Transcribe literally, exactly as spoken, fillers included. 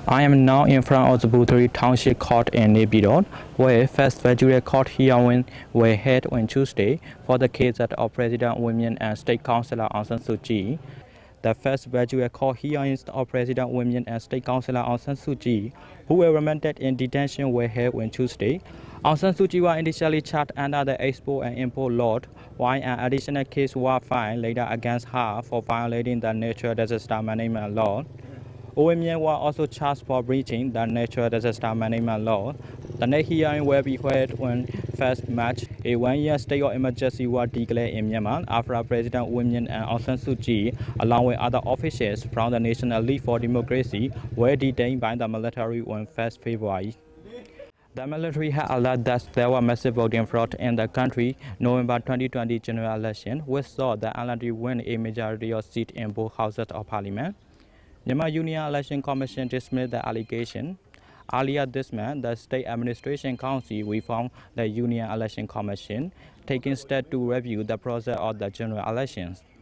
I am now in front of the Buteri Township Court in Nay Pyi Taw, where first virtual court hearing were held on Tuesday for the case of President Myint and State Counsellor Aung. The first virtual court hearings of President Myint and State Counsellor Aung, who were remanded in detention, were held on Tuesday. Aung San Suu Kyi was initially charged under the export and import law, while an additional case was filed later against her for violating the natural disaster management law. Myint was also charged for breaching the natural disaster management law. The next hearing will be held on first March. A one-year state of emergency was declared in Myanmar after President Myint and Aung San Suu Kyi, along with other officials from the National League for Democracy, were detained by the military on first February. The military had alleged that there was massive voting fraud in the country November twenty twenty general election, which saw the N L D win a majority of seats in both houses of parliament. Myanmar Union Election Commission dismissed the allegation. Earlier this month, the State Administration Council reformed the Union Election Commission, taking steps to review the process of the general elections.